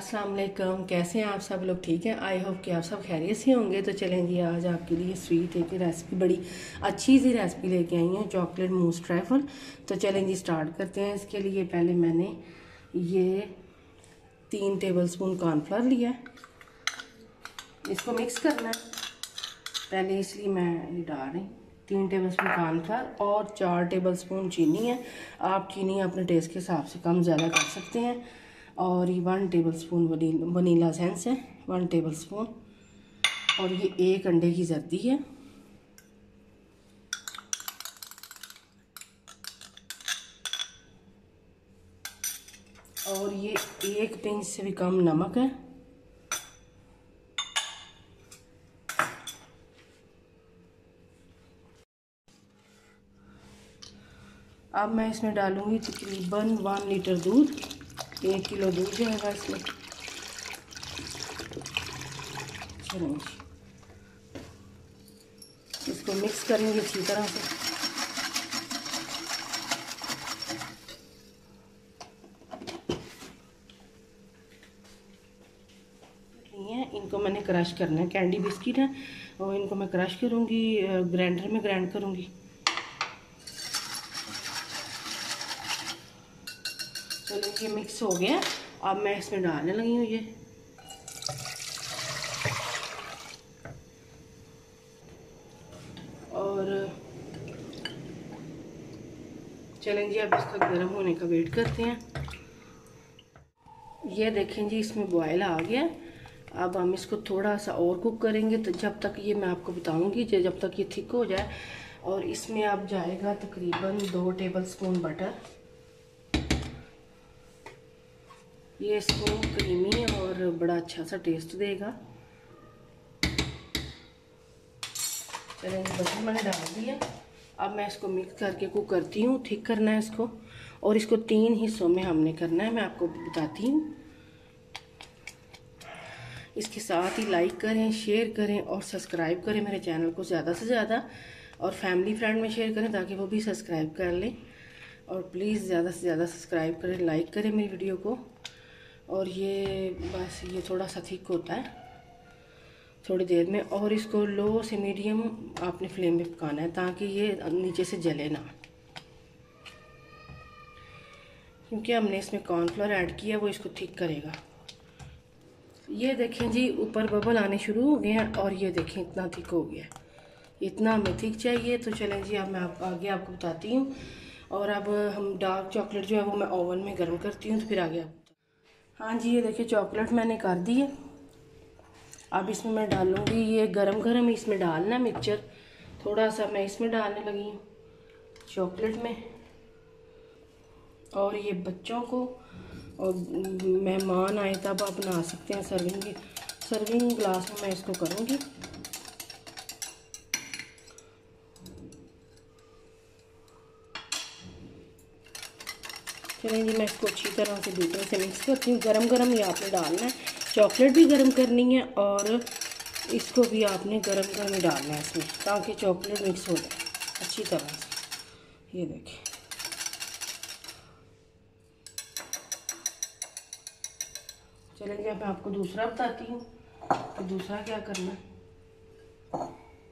अस्सलाम वालेकुम। कैसे हैं आप सब लोग? ठीक हैं। आई होप कि आप सब खैरियत से होंगे। तो चलें जी, आज आपके लिए स्वीट एक रेसिपी, बड़ी अच्छी सी रेसिपी लेके आई हूँ, चॉकलेट मूस ट्रैफल। तो चलें जी, स्टार्ट करते हैं। इसके लिए पहले मैंने ये 3 टेबलस्पून कॉर्नफ्लोर लिया है, इसको मिक्स करना है पहले, इसलिए मैं ये डाल रही हूँ 3 टेबलस्पून कॉर्नफ्लोर और 4 टेबलस्पून चीनी है। आप चीनी अपने टेस्ट के हिसाब से कम ज़्यादा कर सकते हैं। और ये 1 टेबलस्पून वनीला एसेंस है, 1 टेबलस्पून। और ये 1 अंडे की जर्दी है। और ये 1 पिंच से भी कम नमक है। अब मैं इसमें डालूंगी तकरीबन 1 लीटर दूध, 1 किलो दूध जाएगा इसमें। चलो इसको मिक्स करेंगे अच्छी तरह से। इनको मैंने क्रश करना है, कैंडी बिस्किट है और इनको मैं क्रश करूँगी, ग्राइंडर में ग्राइंड करूँगी। चलो ये मिक्स हो गया। अब मैं इसमें डालने लगी हूँ ये। और चलें जी, अब इसका गर्म होने का वेट करते हैं। ये देखें जी, इसमें बॉयल आ गया। अब हम इसको थोड़ा सा और कुक करेंगे, तो जब तक ये मैं आपको बताऊंगी, जब तक ये थिक हो जाए। और इसमें अब जाएगा तकरीबन 2 टेबलस्पून बटर। ये इसको क्रीमी और बड़ा अच्छा सा टेस्ट देगा। चलें, बटर मैंने डाल दिया। अब मैं इसको मिक्स करके कुक करती हूँ। थिक करना है इसको, और इसको 3 हिस्सों में हमने करना है, मैं आपको बताती हूँ। इसके साथ ही लाइक करें, शेयर करें और सब्सक्राइब करें मेरे चैनल को ज़्यादा से ज़्यादा, और फैमिली फ्रेंड में शेयर करें ताकि वो भी सब्सक्राइब कर लें। और प्लीज़ ज़्यादा से ज़्यादा सब्सक्राइब करें, लाइक करें मेरी वीडियो को। और ये बस ये थोड़ा सा थिक होता है थोड़ी देर में, और इसको लो से मीडियम आपने फ्लेम में पकाना है ताकि ये नीचे से जले ना, क्योंकि हमने इसमें कॉर्नफ्लोर ऐड किया, वो इसको थिक करेगा। ये देखें जी, ऊपर बबल आने शुरू हो गए हैं और ये देखें इतना थिक हो गया, इतना हमें थिक चाहिए। तो चलें जी, अब मैं आगे आपको बताती हूँ। और अब हम डार्क चॉकलेट जो है वो मैं ओवन में गर्म करती हूँ, तो फिर आगे आपको। हाँ जी, ये देखिए चॉकलेट मैंने कर दी है। अब इसमें मैं डालूँगी, ये गरम गरम इसमें डालना है मिक्सचर। थोड़ा सा मैं इसमें डालने लगी हूँ चॉकलेट में। और ये बच्चों को और मेहमान आए तब आप बना सकते हैं। सर्विंग ग्लास में मैं इसको करूँगी। चलें जी, मैं इसको अच्छी तरह से दूसरे से मिक्स करती हूँ। गरम गरम ही आपने डालना है, चॉकलेट भी गरम करनी है और इसको भी आपने गरम गरम ही डालना है इसमें, ताकि चॉकलेट मिक्स हो जाए अच्छी तरह से। ये देखिए, चलें जी, मैं आपको दूसरा बताती हूँ तो दूसरा क्या करना है।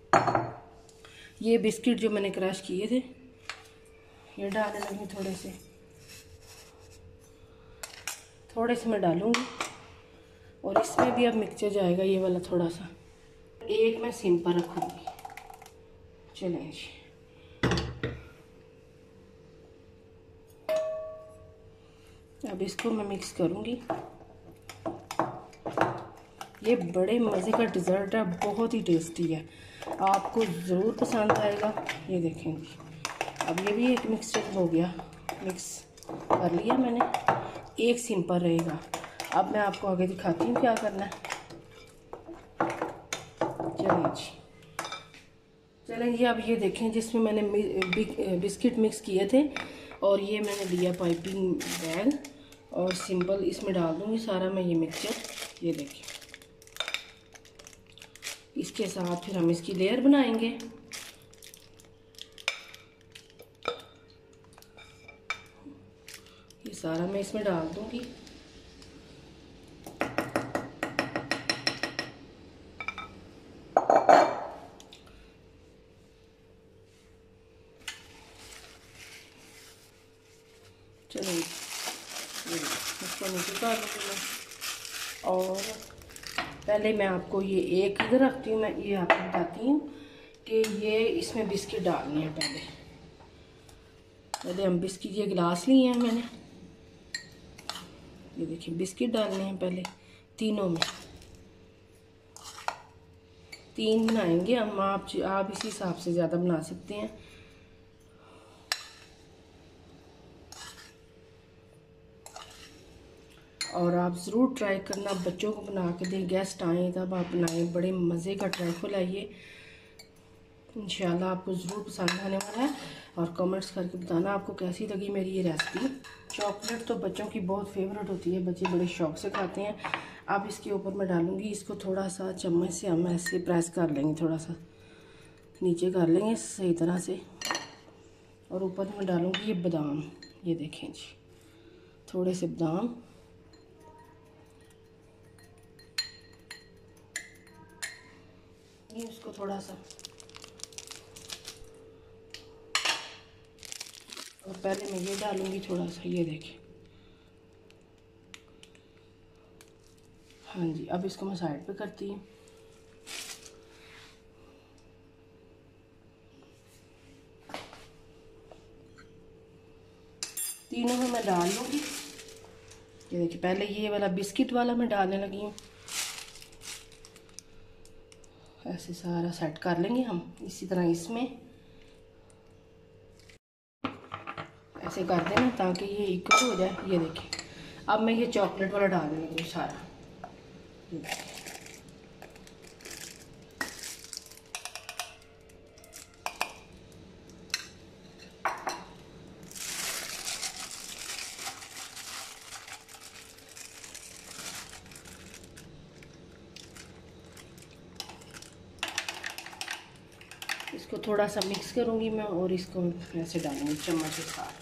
ये बिस्किट जो मैंने क्रश किए थे ये डालने लगी, थोड़े से मैं डालूँगी। और इसमें भी अब मिक्सचर जाएगा ये वाला थोड़ा सा, एक मैं सिंपल रखूँगी। चलें जी, अब इसको मैं मिक्स करूँगी। ये बड़े मज़े का डिज़र्ट है, बहुत ही टेस्टी है, आपको ज़रूर पसंद आएगा। ये देखेंगे, अब ये भी एक मिक्सचर हो गया, मिक्स कर लिया मैंने, एक सिंपल रहेगा। अब मैं आपको आगे दिखाती हूँ क्या करना है। चलें जी, अब ये देखें, जिसमें मैंने बिस्किट मिक्स किए थे और ये मैंने लिया पाइपिंग बैग, और सिंपल इसमें डाल दूँगी सारा मैं ये मिक्सचर। ये देखिए, इसके साथ फिर हम इसकी लेयर बनाएंगे। ये सारा मैं इसमें डाल दूंगी। नहीं, इसको नीचे उतार लूँगी मैं। और पहले मैं आपको ये एक इधर रखती हूँ, मैं ये आपको बताती हूँ कि ये इसमें बिस्किट डालनी है। पहले हम बिस्किट, ये गिलास लिए हैं मैंने, ये देखिए बिस्किट डालने हैं पहले तीनों में। 3 बनाएंगे हम, आप इसी हिसाब से ज़्यादा बना सकते हैं। और आप ज़रूर ट्राई करना, बच्चों को बना के दें, गेस्ट आएँ तब आप बनाएं, बड़े मज़े का ट्राइफल है ये। इंशाल्लाह आपको ज़रूर पसंद आने वाला है। और कमेंट्स करके बताना आपको कैसी लगी मेरी ये रेसिपी। चॉकलेट तो बच्चों की बहुत फेवरेट होती है, बच्चे बड़े शौक से खाते हैं। अब इसके ऊपर मैं डालूँगी, इसको थोड़ा सा चम्मच से हम ऐसे प्रेस कर लेंगे, थोड़ा सा नीचे कर लेंगे सही तरह से। और ऊपर मैं डालूँगी ये बादाम, ये देखें जी, थोड़े से बादाम। ये उसको थोड़ा सा, और पहले मैं ये डालूँगी थोड़ा सा, ये देखें। हाँ जी, अब इसको मैं साइड पे करती हूँ। तीनों में मैं डाल लूँगी। ये देखिए पहले ये वाला बिस्किट वाला मैं डालने लगी हूँ। ऐसे सारा सेट कर लेंगे हम, इसी तरह इसमें ऐसे कर देना ताकि ये इक्वल हो जाए। ये देखिए अब मैं ये चॉकलेट वाला डालने लगी हूँ सारा। इसको थोड़ा सा मिक्स करूँगी मैं और इसको ऐसे डालूँगी चम्मच के साथ।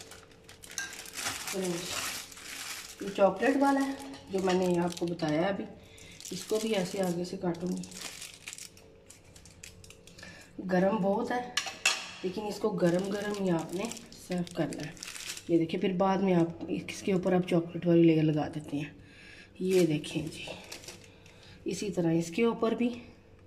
ये चॉकलेट वाला है जो मैंने आपको बताया अभी, इसको भी ऐसे आगे से काटूँगी। गरम बहुत है लेकिन इसको गरम गरम ही आपने सर्व करना है। ये देखिए फिर बाद में आप इसके ऊपर आप चॉकलेट वाली लेयर लगा देते हैं। ये देखें जी, इसी तरह इसके ऊपर भी।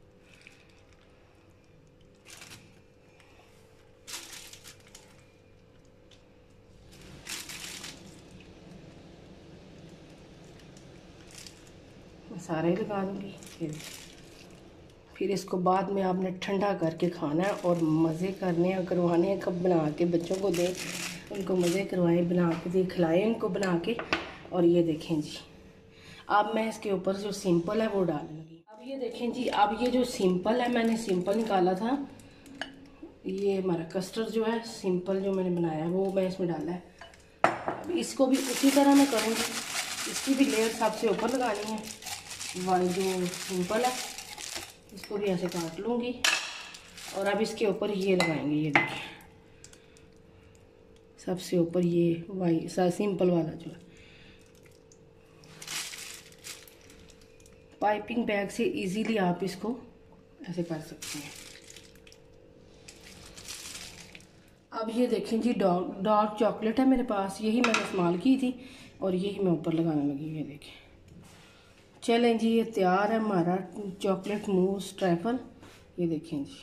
मैं सारे लगा दूँगी। फिर इसको बाद में आपने ठंडा करके खाना है और मज़े करने हैं, करवाने हैं। कब बना के बच्चों को दें, उनको मज़े करवाएं, बना के दें, खिलाएँ उनको बना के। और ये देखें जी, अब मैं इसके ऊपर जो सिंपल है वो डालने लगी। अब ये देखें जी, अब ये जो सिंपल है, मैंने सिंपल निकाला था, ये हमारा कस्टर्ड जो है सिंपल जो मैंने बनाया है वो मैं इसमें डाला है। अब इसको भी उसी तरह मैं करूँगी, इसकी भी लेयर सबसे ऊपर लगानी है। वाली जो सिंपल है इसको भी ऐसे काट लूँगी और अब इसके ऊपर ये लगाएंगे। ये देखिए सबसे ऊपर ये वाई सिंपल वाला जो है, पाइपिंग बैग से इजीली आप इसको ऐसे कर सकते हैं। अब ये देखें जी, डार्क चॉकलेट है मेरे पास, यही मैंने इस्तेमाल की थी और यही मैं ऊपर लगाने लगी। ये देखें, चलें जी, ये तैयार है हमारा चॉकलेट मूस ट्रैफल। ये देखें जी,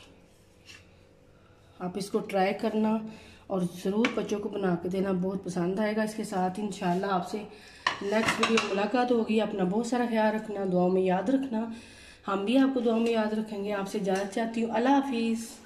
आप इसको ट्राई करना और ज़रूर बच्चों को बना के देना, बहुत पसंद आएगा। इसके साथ इंशाल्लाह आपसे नेक्स्ट वीडियो मुलाकात होगी। अपना बहुत सारा ख्याल रखना, दुआ में याद रखना, हम भी आपको दुआ में याद रखेंगे। आपसे इजाज़त चाहती हूँ। अल्लाह हाफिज़।